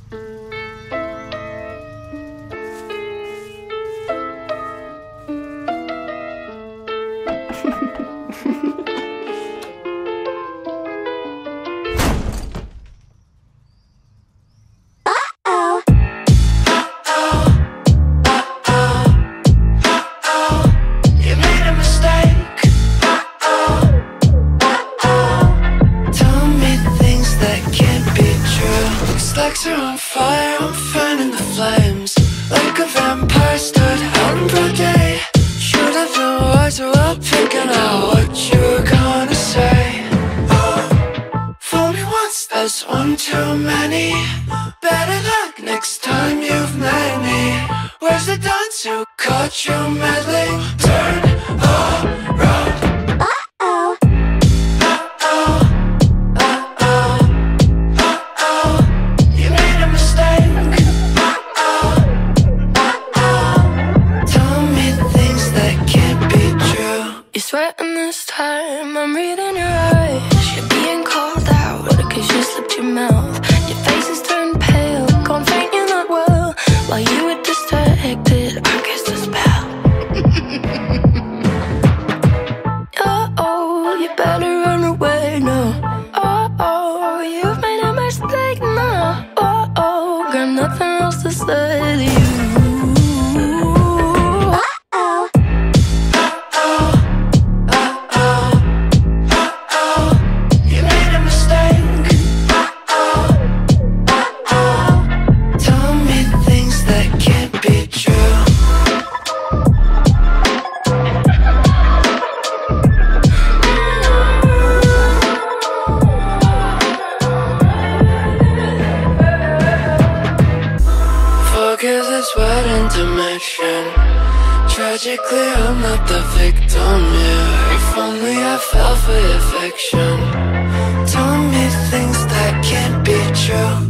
Legs are on fire, I'm fanning the flames. Like a vampire stood out in broad day. Should have been wiser while picking out what you were gonna say. Oh, fool me once, that's one too many. Better luck next time you've met me. Where's the dunce who caught you meddling? Turn around. Sweating this time, I'm reading your eyes. You're being called out, cause you slipped your mouth. Your face is turned pale, gone faint, you're not well. While you were distracted, I guess the spell. Oh, you better run away now. Oh, you've made a mistake now. Oh, got nothing else to say to you. Cause it's wet intermission. Tragically, I'm not the victim here. If only I fell for your fiction. Tell me things that can't be true.